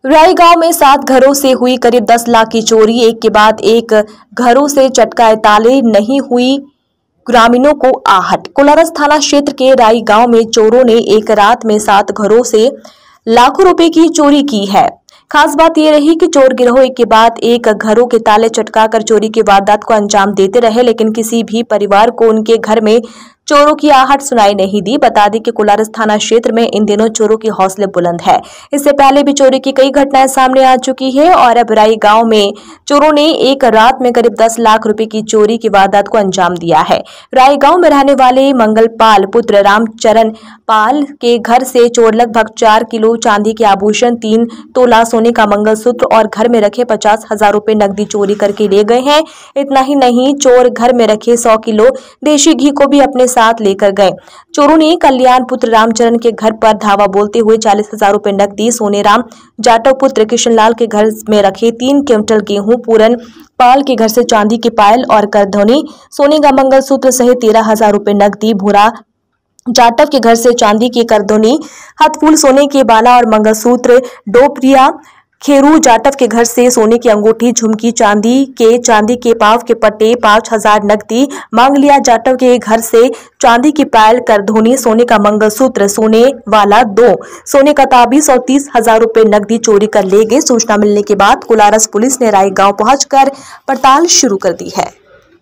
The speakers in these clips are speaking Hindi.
राई गांव में 7 घरों से हुई करीब 10 लाख की चोरी। एक के बाद एक घरों से चटकाए ताले, नहीं हुई ग्रामीणों को आहट। कोलारस थाना क्षेत्र के राई गांव में चोरों ने एक रात में 7 घरों से लाखों रुपए की चोरी की है। खास बात यह रही कि चोर गिरोह एक के बाद एक घरों के ताले चटकाकर चोरी की वारदात को अंजाम देते रहे, लेकिन किसी भी परिवार को उनके घर में चोरों की आहट सुनाई नहीं दी। बता दें कि कोलारस थाना क्षेत्र में इन दिनों चोरों की हौसले बुलंद है। इससे पहले भी चोरी की कई घटनाएं सामने आ चुकी है और अब राई गांव में चोरों ने एक रात में करीब 10 लाख रुपए की चोरी की वारदात को अंजाम दिया है। राई गांव में रहने वाले मंगल पाल पुत्र रामचरण पाल के घर से चोर लगभग 4 किलो चांदी के आभूषण, 3 तोला सोने का मंगलसूत्र और घर में रखे 50,000 रुपए नकदी चोरी करके ले गए हैं। इतना ही नहीं, चोर घर में रखे 100 किलो देशी घी को भी अपने साथ लेकर गए। चोरों ने कल्याण पुत्र रामचरण के घर पर धावा बोलते हुए 40,000 रुपए नकदी, सोनेराम जाटव पुत्र किशनलाल के घर में रखे 3 क्विंटल गेहूं, पूरन पाल के घर से चांदी की पायल और करधौनी सोने का मंगलसूत्र सहित 13,000 रुपए नकदी, भूरा जाटव के घर से चांदी की करधौनी, हथफूल सोने के बाला और मंगलसूत्र, डोपरिया खेरू जाटव के घर से सोने की अंगूठी, झुमकी, चांदी के पाव के पट्टे, 5,000 नकदी, मांगलिया जाटव के घर से चांदी की पायल, करधौनी, सोने का मंगलसूत्र, सोने वाला 2 सोने का ताबीज और 30,000 रुपए नकदी चोरी कर ले गए। सूचना मिलने के बाद कोलारस पुलिस ने राई गांव पहुंचकर पड़ताल शुरू कर दी है।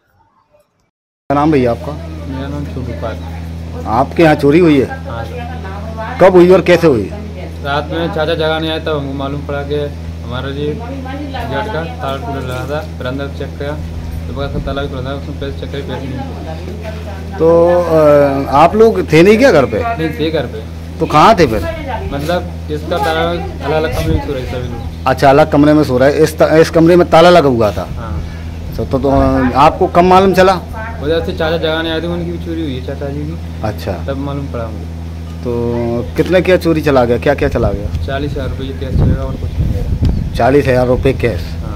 क्या नाम भैया आपका? मेरा नाम छोटू पाल। आपके यहाँ चोरी हुई है? हाँ। कब हुई और कैसे हुई? रात में चाचा जगह नहीं आया था, हमको मालूम पड़ा कि हमारा जी गेट का ताला टूट रहा था। फिर अंदर चेक किया तो बड़ा ताला भी खुला था, उसमें पैसे चेक कर नहीं। तो आप लोग थे नहीं क्या घर पे? नहीं थे घर पे। तो कहाँ थे फिर? मतलब इसका ताला अलग अलग कमरे में सो रहे सभी लोग। अच्छा, अलग कमरे में सो रहे। इस कमरे में ताला लगा हुआ था? हाँ। तो आपको कब मालूम चला? वजह से चाचा जगह नहीं आए थे, उनकी भी चोरी हुई है चाचा जी की। अच्छा, तब मालूम पड़ा मुझे। तो कितने क्या चोरी चला गया? क्या क्या चला गया? 40,000 रुपये कैश चलेगा और कुछ नहीं। 40,000 रुपये कैश। हाँ।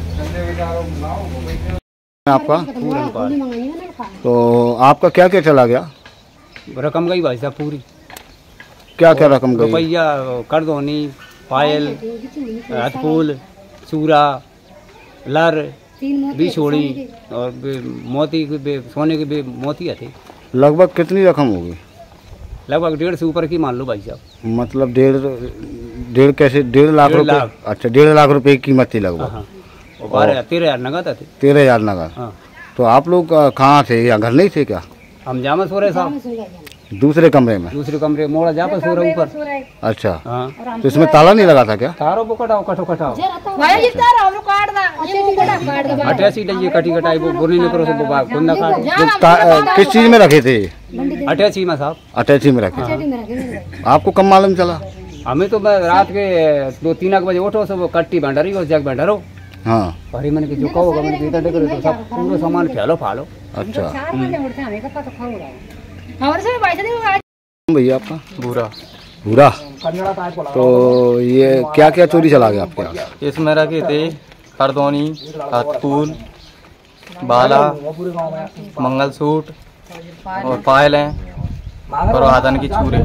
आपका? पूरन पाल। तो आपका क्या क्या चला गया? रकम गई भाई साहब पूरी। क्या क्या रकम गई? रुपया, करधौनी, पायल, हथफूल, चूरा, लर, बिछोड़ी और मोती के सोने के मोती थे। लगभग कितनी रकम होगी? लगभग 1.5 से ऊपर की मान लो भाई साहब। मतलब 1.5 लाख रुपए? अच्छा, 1.5 लाख रुपए की कीमत थी लगभग। हाँ। और 13,000 नगद थे। 13,000 नगद। हाँ। तो आप लोग कहाँ थे या घर नहीं थे क्या? हम जामा सो रहे साहब, दूसरे कमरे में? दूसरे कमरे मोड़ा जा पर सो रहे ऊपर। अच्छा। हाँ। तो इसमें ताला नहीं लगा था क्या? तारो को कटाओ, कटो कटाओ 88 डलिए कटी कटाई वो बोली ने करो सब बात खुद ना काट। किस चीज में रखे थे? 88 में साहब। अटैची में रखे थे। आपको कब मालूम चला? हमें तो मैं रात के 2-3 बजे उठो, सब कट्टी भंडारी और जग भंडारो। हाँ। भरी मैंने कि जो कहोगा मैंने भीतर देखो तो सब पूरा सामान फैलो फालो। अच्छा भैया आपका? पूरा पूरा। तो ये क्या क्या चोरी चला गया आपके यहाँ? इसमें रखे थे करधौनी, हथफूल, बाला, मंगलसूत्र और पायलें और आदन की चूरे,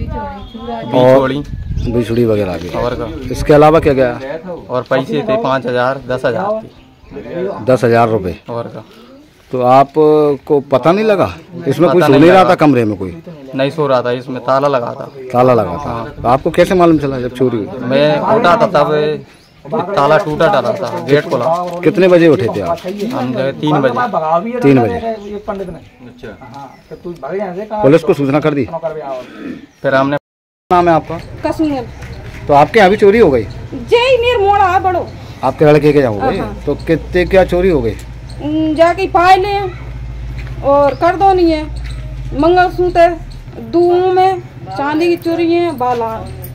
बिछड़ी वगैरह भी। और इसके अलावा क्या गया? और पैसे थे 5,000, 10,000 थे। 10,000 रुपये। और का तो आपको पता नहीं लगा? इसमें कोई सो नहीं रहा था कमरे में? कोई नहीं सो रहा था, इसमें ताला लगा था। ताला लगा था। तो आपको कैसे मालूम चला जब चोरी हुई? मैं उठा था तब ताला टूटा डाला था, गेट खोला। कितने बजे उठे थे आप? हम 3 बजे। 3 बजे। पुलिस को सूचना कर दी? फिर हमने। नाम है आपका? कसुमल। तो आपके यहाँ भी चोरी हो गई? जय नीर मोड़ा बड़ो। आपके लड़के के यहाँ हो गई? तो कितने क्या चोरी हो गई? जाके पायले और करधौनी है, मंगलसूत्र, दूं में चांदी की चोरी है, बाला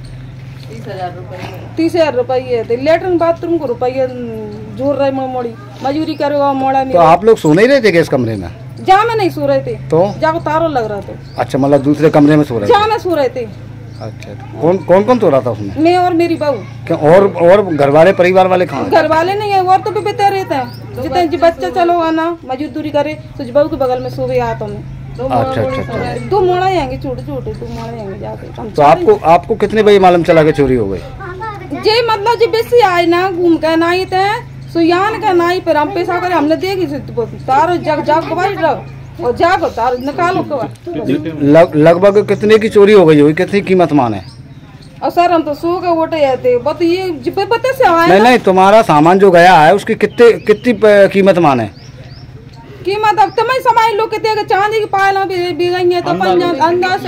30,000 रुपये थे। लेटरिन बाथरूम को रुपये जोड़ रहे मोड़ी मजूरी करेगा मोड़ा नहीं। तो आप लोग सो नहीं रहे थे इस कमरे में? जा में नहीं सो रहे थे। तो जाको तारो लग रहा था। अच्छा, मतलब दूसरे कमरे में सो रहे थे? जा में सो रहे थे। अच्छा, कौन कौन सो रहा था उसमें? मैं और मेरी बहू। क्या और घर वाले परिवार वाले कहाँ? घर वाले नहीं है, और तो भी बेहतर रहता है। जितने बच्चा चलो आना मजदूरी करे तो बहू के बगल में सोवे हाथों में। अच्छा अच्छा अच्छा। 2 मोड़ा आएंगे छोटे छोटे, 2 मोड़ा आएंगे जाके। तो आपको कितने बजे मालूम चला के चोरी हो गई? जे मतलब जी बेसी आए ना घूम के नाई ते सुयान का नाई पर हम पैसा करे हमने देखी तार जग जग गवाई रख और जागो तार निकालो लगभग कितने की चोरी हो गई होगी, कितनी कीमत माने? और सर हम तो सो के उठे जाते बत ये पते से आए नहीं तुम्हारा सामान जो गया है उसकी कितनी कीमत माने? कीमत अब तुम्हें समाज लोग कितने चांदी की पायला भी गई है तो अंदाज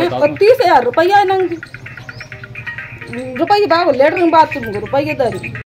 30,000 रुपया रुपये बाबू लेटर बात तुमको रुपये दे